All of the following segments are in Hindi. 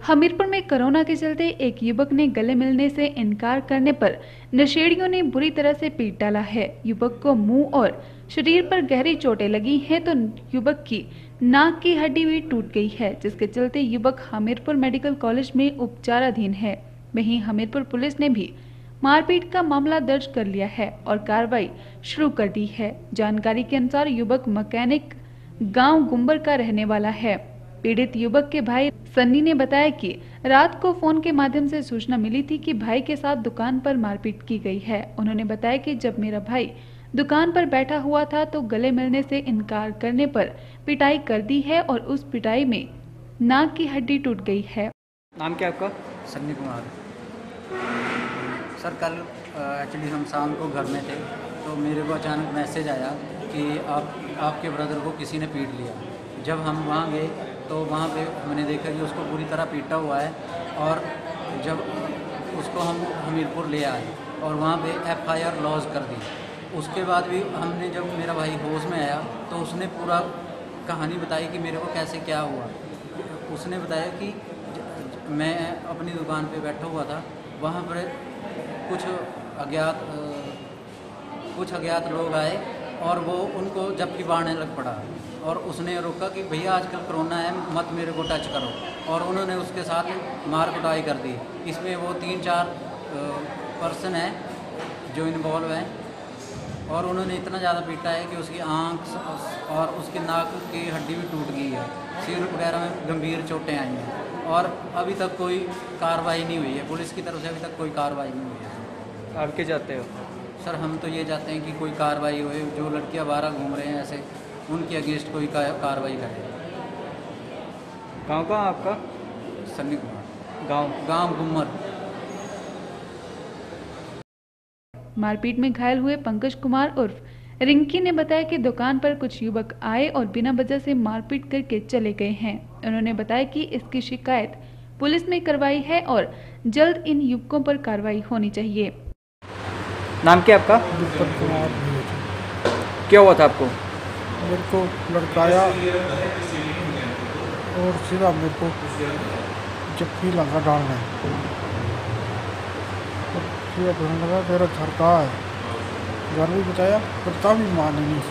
हमीरपुर में कोरोना के चलते एक युवक ने गले मिलने से इनकार करने पर नशेड़ियों ने बुरी तरह से पीट डाला है। युवक को मुंह और शरीर पर गहरी चोटें लगी हैं तो युवक की नाक की हड्डी भी टूट गई है, जिसके चलते युवक हमीरपुर मेडिकल कॉलेज में उपचाराधीन है। वहीं हमीरपुर पुलिस ने भी मारपीट का मामला दर्ज कर लिया है और कार्रवाई शुरू कर दी है। जानकारी के अनुसार युवक मैकेनिक गांव गुम्बर का रहने वाला है। पीड़ित युवक के भाई सन्नी ने बताया कि रात को फोन के माध्यम से सूचना मिली थी कि भाई के साथ दुकान पर मारपीट की गई है। उन्होंने बताया कि जब मेरा भाई दुकान पर बैठा हुआ था तो गले मिलने से इनकार करने पर पिटाई कर दी है और उस पिटाई में नाक की हड्डी टूट गई है। नाम क्या आपका? सन्नी कुमार। सर कल एक्चुअली हम शाम को घर में थे तो मेरे को अचानक मैसेज आया कि आपके ब्रदर को किसी ने पीट लिया। जब हम वहाँ गए तो वहाँ पे हमने देखा कि उसको पूरी तरह पीटा हुआ है और जब उसको हम हमीरपुर ले आए और वहाँ पे FIR लॉज कर दी। उसके बाद भी हमने जब मेरा भाई होश में आया तो उसने पूरा कहानी बताई कि मेरे को कैसे क्या हुआ। उसने बताया कि मैं अपनी दुकान पे बैठा हुआ था, वहाँ पर कुछ अज्ञात लोग आए और वो उनको जबकि बाढ़ने लग पड़ा और उसने रोका कि भैया आजकल कोरोना है, मत मेरे को टच करो, और उन्होंने उसके साथ मार कुटाई कर दी। इसमें वो 3-4 पर्सन हैं जो इन्वॉल्व हैं और उन्होंने इतना ज़्यादा पीटा है कि उसकी आँख और उसकी नाक की हड्डी भी टूट गई है, सिर वगैरह में गंभीर चोटें आई हैं और अभी तक कोई कार्रवाई नहीं हुई है। पुलिस की तरफ से अभी तक कोई कार्रवाई नहीं हुई है। आप क्या चाहते हो? सर हम तो ये चाहते हैं कि कोई कार्रवाई होए, जो लड़कियां बाहर घूम रहे हैं ऐसे उनके अगेंस्ट कोई कार्रवाई करे। गाँव कहाँ आपका? सन्नी कुमार। गाँव गुम्मर। मारपीट में घायल हुए पंकज कुमार उर्फ रिंकी ने बताया कि दुकान पर कुछ युवक आए और बिना वजह से मारपीट करके चले गए हैं। उन्होंने बताया कि इसकी शिकायत पुलिस में करवाई है और जल्द इन युवकों पर कार्रवाई होनी चाहिए। नाम क्या आपका? दीपक कुमार। क्या हुआ था आपको? मेरे को लड़काया और सीधा मेरे को जप्फी लगा डालने और सीधा कहने लगा तेरा घर कहाँ है। घर भी बताया पता भी माने नहीं।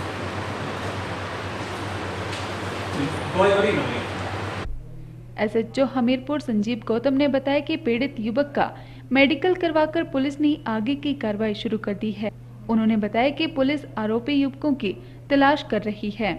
SHO हमीरपुर संजीव गौतम ने बताया कि पीड़ित युवक का मेडिकल करवाकर पुलिस ने आगे की कार्रवाई शुरू कर दी है। उन्होंने बताया कि पुलिस आरोपी युवकों की तलाश कर रही है।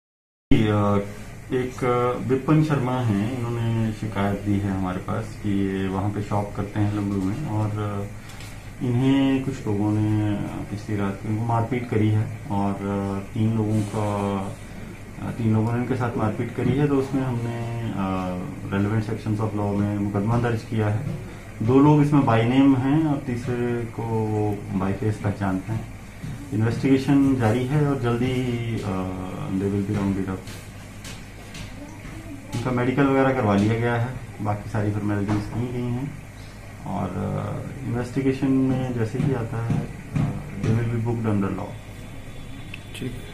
एक विपिन शर्मा हैं, इन्होंने शिकायत दी है हमारे पास कि ये वहाँ पे शॉप करते हैं लंबू में और इन्हें कुछ लोगों ने पिछली रात इनको मारपीट करी है और तीन लोगों ने इनके साथ मारपीट करी है। तो उसमें हमने रेलेवेंट सेक्शंस ऑफ लॉ में मुकदमा दर्ज किया है। 2 लोग इसमें बाय नेम हैं और तीसरे को बाय फेस पहचानते हैं। इन्वेस्टिगेशन जारी है और जल्दी they will be rounded up. इनका मेडिकल वगैरह करवा लिया गया है, बाकी सारी फॉर्मेलिटीज की गई हैं और इन्वेस्टिगेशन में जैसे ही आता है they will be booked under law. ठीक।